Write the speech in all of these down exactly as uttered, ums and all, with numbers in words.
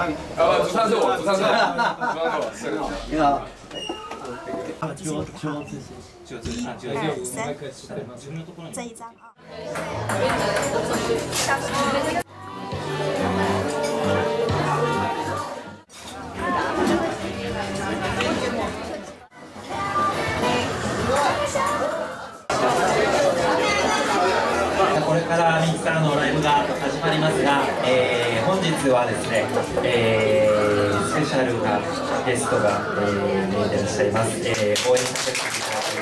唱，呃，主唱是我，主唱是我，主唱是我。你好。 啊，就就这些，就这啊，就就这一张啊。 これからミキサーのライブが始まりますが、えー、本日はですね、えー、スペシャルなゲストが、えー、見えていらっしゃいます。えー、応援させていただきます。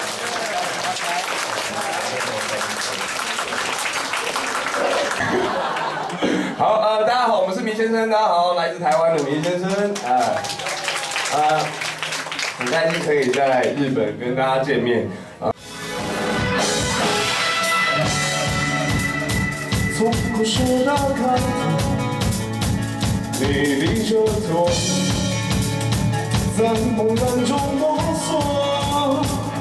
好，呃，大家好，我们是迷先生，大家好，来自台湾的迷先生，呃，呃，很开心可以在日本跟大家见面。呃从故事到开头，你领着头，在茫然中摸索，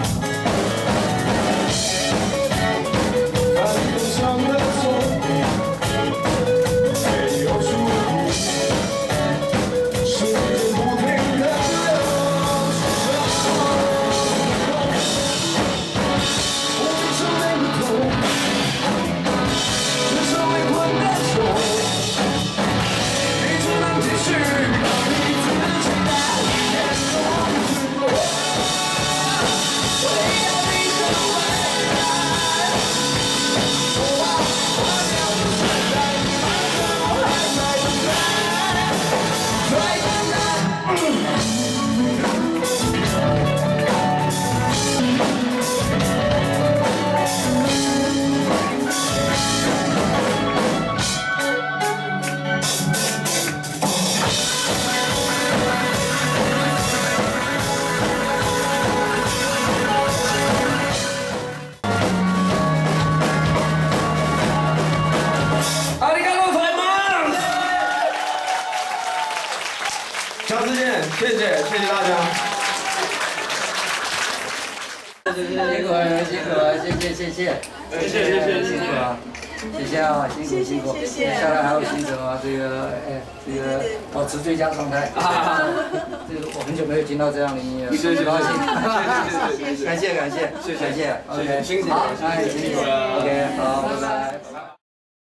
反向的错，没有输赢，时间不停的流逝，我不是没头。下次见，谢谢，谢谢大家。 辛苦了，辛苦了，谢谢，谢谢， 谢谢，谢谢， 辛苦了，谢谢啊，辛苦辛苦，接下来还有行程啊，这个哎，这个保持最佳状态啊，这个我很久没有听到这样的音乐了，很高兴，感谢感谢，感谢，OK，辛苦，好，哎，辛苦了 ，OK，好，拜拜。